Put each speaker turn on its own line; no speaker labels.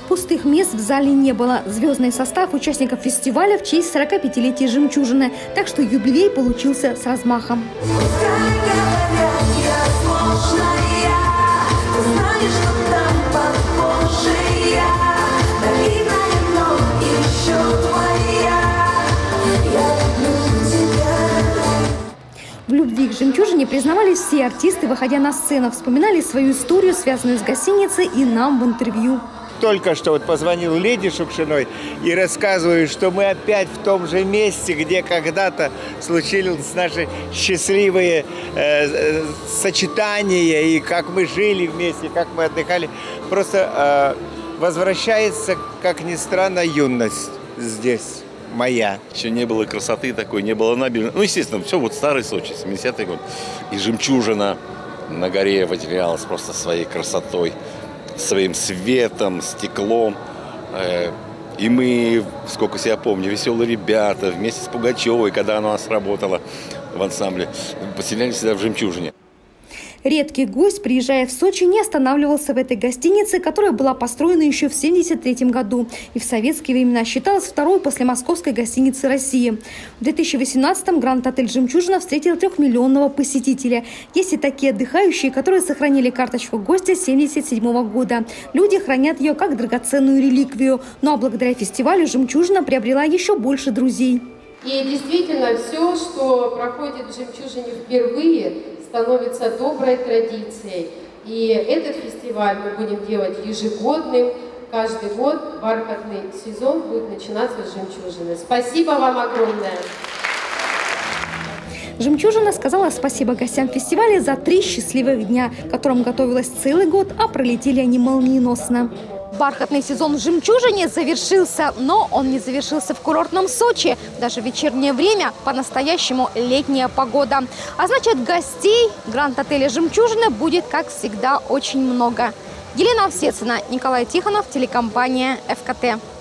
Пустых мест в зале не было. Звездный состав участников фестиваля в честь 45-летия «Жемчужины». Так что юбилей получился с размахом. В любви к «Жемчужине» признавались все артисты, выходя на сцену, вспоминали свою историю, связанную с гостиницей, и нам в интервью.
Только что вот позвонил Лиде Шукшиной и рассказываю, что мы опять в том же месте, где когда-то случились наши счастливые сочетания, и как мы жили вместе, как мы отдыхали. Просто возвращается, как ни странно, юность здесь. Моя.
Еще не было красоты такой, не было набережной. Ну, естественно, все вот старый Сочи, 70-й год. И «Жемчужина» на горе выделялась просто своей красотой, своим светом, стеклом. И мы, сколько себя помню, «Веселые ребята» вместе с Пугачевой, когда она у нас работала в ансамбле, поселялись всегда в «Жемчужине».
Редкий гость, приезжая в Сочи, не останавливался в этой гостинице, которая была построена еще в 1973 году и в советские времена считалась второй после московской гостиницы России. В 2018-м Гранд-отель «Жемчужина» встретил 3-миллионного посетителя. Есть и такие отдыхающие, которые сохранили карточку гостя 1977 года. Люди хранят ее как драгоценную реликвию. Ну а благодаря фестивалю «Жемчужина» приобрела еще больше друзей.
И действительно, все, что проходит в «Жемчужине» впервые, становится доброй традицией. И этот фестиваль мы будем делать ежегодным. Каждый год бархатный сезон будет начинаться с «Жемчужины». Спасибо вам огромное!
«Жемчужина» сказала спасибо гостям фестиваля за 3 счастливых дня, к которым готовилась целый год, а пролетели они молниеносно. Бархатный сезон в «Жемчужине» завершился, но он не завершился в курортном Сочи. Даже в вечернее время по-настоящему летняя погода. А значит, гостей Гранд-отеля «Жемчужина» будет, как всегда, очень много. Елена Овсецина, Николай Тихонов, телекомпания ФКТ.